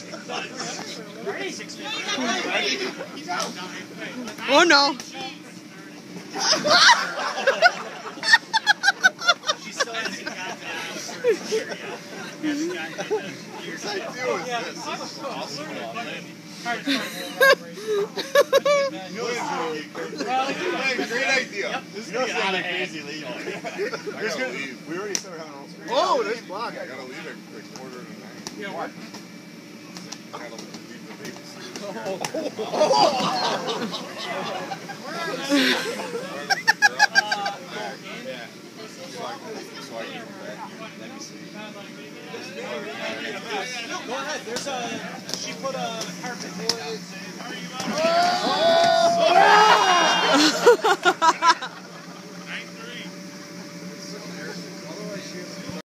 Oh no. Great idea. This is going to be a crazy lead. I gotta leave. We already started having a roll screen. Oh, there's block. I gotta leave at 8:45. Yeah, what? I gotta leave the babysitter. So I can go back. Let me see. Go ahead. There's a. She put a carpet. Oh!